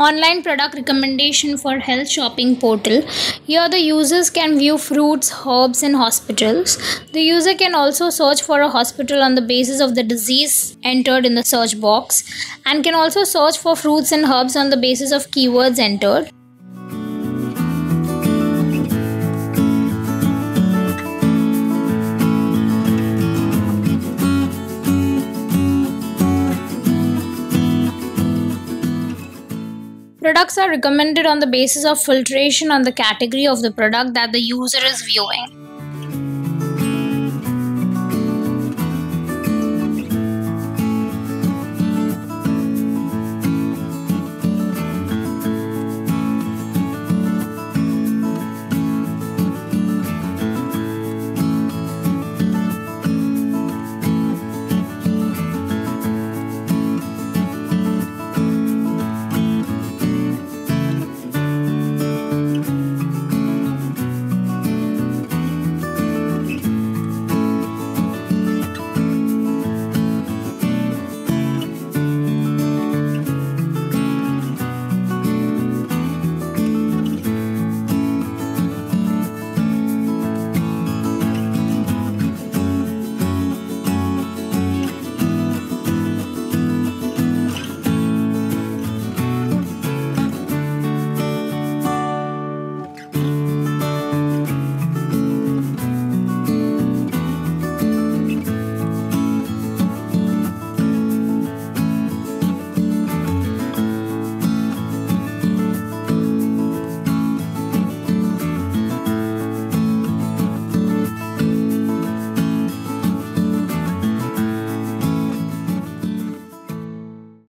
Online product recommendation for health shopping portal. Here the users can view fruits, herbs in hospitals. The user can also search for a hospital on the basis of the disease entered in the search box and can also search for fruits and herbs on the basis of keywords entered. Products are recommended on the basis of filtration on the category of the product that the user is viewing.